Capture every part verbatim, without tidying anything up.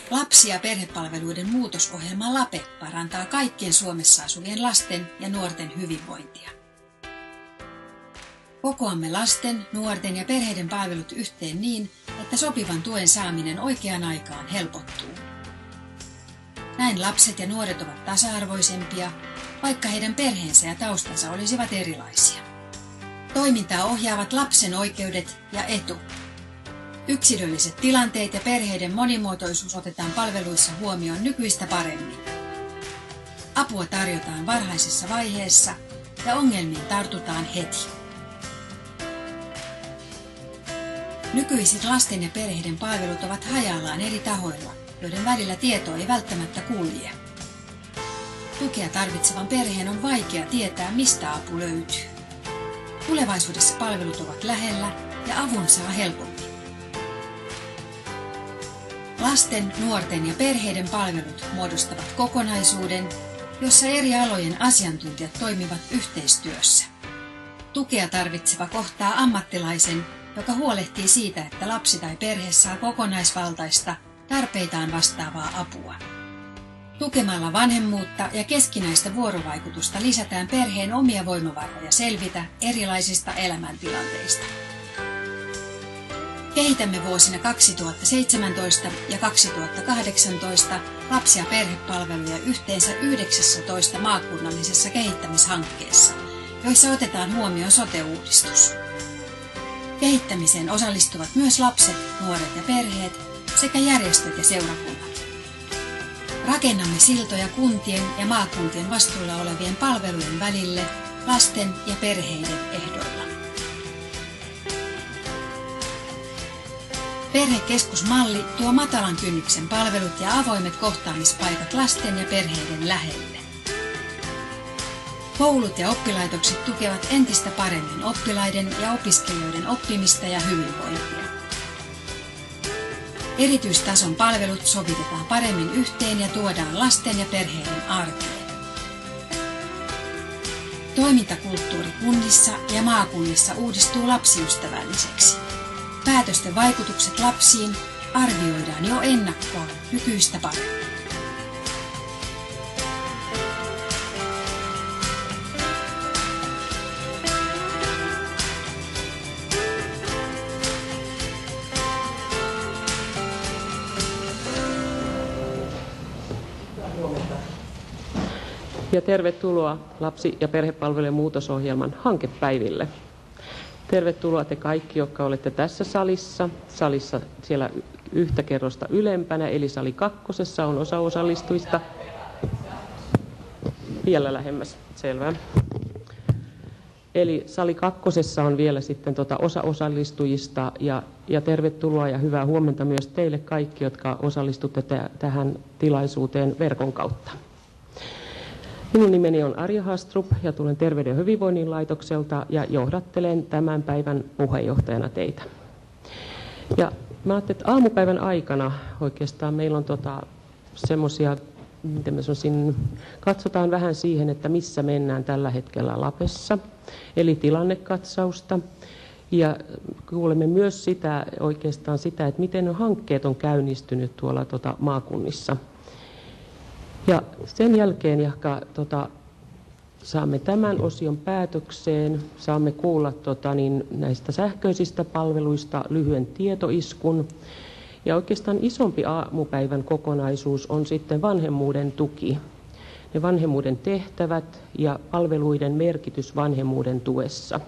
Lapsi- ja perhepalveluiden muutosohjelma LAPE parantaa kaikkien Suomessa asuvien lasten ja nuorten hyvinvointia. Kokoamme lasten, nuorten ja perheiden palvelut yhteen niin, että sopivan tuen saaminen oikeaan aikaan helpottuu. Näin lapset ja nuoret ovat tasa-arvoisempia, vaikka heidän perheensä ja taustansa olisivat erilaisia. Toimintaa ohjaavat lapsen oikeudet ja etu. Yksilölliset tilanteet ja perheiden monimuotoisuus otetaan palveluissa huomioon nykyistä paremmin. Apua tarjotaan varhaisessa vaiheessa ja ongelmiin tartutaan heti. Nykyiset lasten ja perheiden palvelut ovat hajallaan eri tahoilla, joiden välillä tieto ei välttämättä kulje. Tukea tarvitsevan perheen on vaikea tietää, mistä apu löytyy. Tulevaisuudessa palvelut ovat lähellä ja avun saa helpommin. Lasten, nuorten ja perheiden palvelut muodostavat kokonaisuuden, jossa eri alojen asiantuntijat toimivat yhteistyössä. Tukea tarvitseva kohtaa ammattilaisen, joka huolehtii siitä, että lapsi tai perhe saa kokonaisvaltaista, tarpeitaan vastaavaa apua. Tukemalla vanhemmuutta ja keskinäistä vuorovaikutusta lisätään perheen omia voimavaroja selvitä erilaisista elämäntilanteista. Kehitämme vuosina kaksituhattaseitsemäntoista ja kaksituhattakahdeksantoista lapsi- ja perhepalveluja yhteensä yhdeksässätoista maakunnallisessa kehittämishankkeessa, joissa otetaan huomioon sote-uudistus. Kehittämiseen osallistuvat myös lapset, nuoret ja perheet sekä järjestöt ja seurakunnat. Rakennamme siltoja kuntien ja maakuntien vastuulla olevien palvelujen välille lasten ja perheiden ehdoilla. Perhekeskusmalli tuo matalan kynnyksen palvelut ja avoimet kohtaamispaikat lasten ja perheiden lähelle. Koulut ja oppilaitokset tukevat entistä paremmin oppilaiden ja opiskelijoiden oppimista ja hyvinvointia. Erityistason palvelut sovitetaan paremmin yhteen ja tuodaan lasten ja perheiden arkeen. Toimintakulttuuri kunnissa ja maakunnissa uudistuu lapsiystävälliseksi. Päätösten vaikutukset lapsiin arvioidaan jo ennakkoon nykyistä paremmin. Ja tervetuloa lapsi- ja perhepalvelujen muutosohjelman hankepäiville. Tervetuloa te kaikki, jotka olette tässä salissa. Salissa siellä yhtä kerrosta ylempänä, eli sali kakkosessa on osa osallistujista. Vielä lähemmäs, selvä. Eli sali kakkosessa on vielä sitten tuota osa osallistujista ja, ja tervetuloa ja hyvää huomenta myös teille kaikki, jotka osallistutte t- tähän tilaisuuteen verkon kautta. Minun nimeni on Arja Hastrup ja tulen Terveyden ja hyvinvoinnin laitokselta ja johdattelen tämän päivän puheenjohtajana teitä. Ja mä ajattelin, että aamupäivän aikana oikeastaan meillä on tota semmoisia, miten mä sanoisin, katsotaan vähän siihen, että missä mennään tällä hetkellä Lapessa, eli tilannekatsausta. Ja kuulemme myös sitä, oikeastaan sitä, että miten hankkeet on käynnistynyt tuolla tota maakunnissa. Ja sen jälkeen jahka, tota, saamme tämän osion päätökseen, saamme kuulla tota, niin, näistä sähköisistä palveluista lyhyen tietoiskun. Ja oikeastaan isompi aamupäivän kokonaisuus on sitten vanhemmuuden tuki, ne vanhemmuuden tehtävät ja palveluiden merkitys vanhemmuuden tuessa.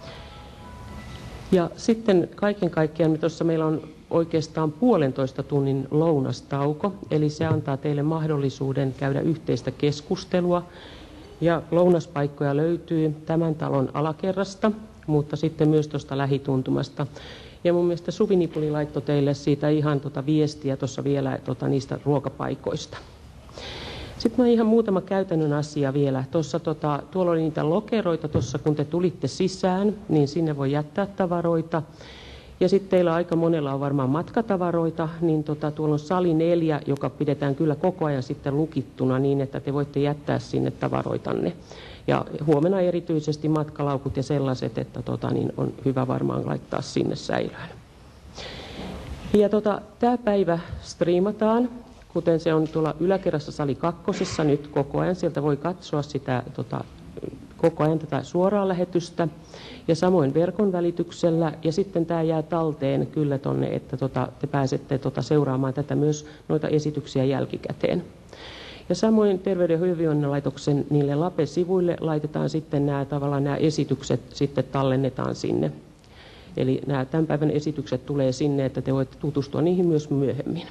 Ja sitten kaiken kaikkiaan tuossa meillä on oikeastaan puolentoista tunnin lounastauko, eli se antaa teille mahdollisuuden käydä yhteistä keskustelua. Ja lounaspaikkoja löytyy tämän talon alakerrasta, mutta sitten myös tuosta lähituntumasta. Ja mun mielestä Suvi Nipuli laittoi teille siitä ihan tota viestiä tuossa vielä tota niistä ruokapaikoista. Sitten ihan muutama käytännön asia vielä. Tuossa, tota, tuolla oli niitä lokeroita tuossa, kun te tulitte sisään, niin sinne voi jättää tavaroita. Ja sitten teillä aika monella on varmaan matkatavaroita, niin tota, tuolla on sali neljä, joka pidetään kyllä koko ajan sitten lukittuna niin, että te voitte jättää sinne tavaroitanne. Ja huomenna erityisesti matkalaukut ja sellaiset, että tota, niin on hyvä varmaan laittaa sinne säilöön. Ja tota, tämä päivä striimataan kuten se on tuolla yläkerrassa sali kakkosessa nyt koko ajan. Sieltä voi katsoa sitä tota, koko ajan tätä suoraa lähetystä ja samoin verkon välityksellä. Ja sitten tämä jää talteen kyllä tonne, että tota, te pääsette tota, seuraamaan tätä myös noita esityksiä jälkikäteen. Ja samoin Terveyden ja hyvinvoinnin laitoksen niille LAPE-sivuille laitetaan sitten nämä, tavallaan nämä esitykset sitten tallennetaan sinne. Eli nämä tämän päivän esitykset tulee sinne, että te voitte tutustua niihin myös myöhemmin.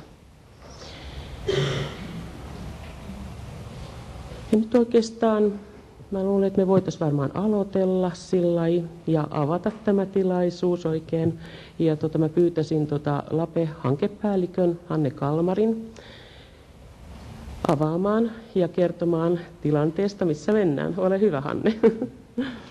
Ja nyt oikeastaan mä luulen, että me voitaisiin varmaan aloitella sillai ja avata tämä tilaisuus oikein. Ja tota, mä pyytäisin tota LAPE-hankepäällikön Hanne Kalmarin avaamaan ja kertomaan tilanteesta, missä mennään. Ole hyvä, Hanne.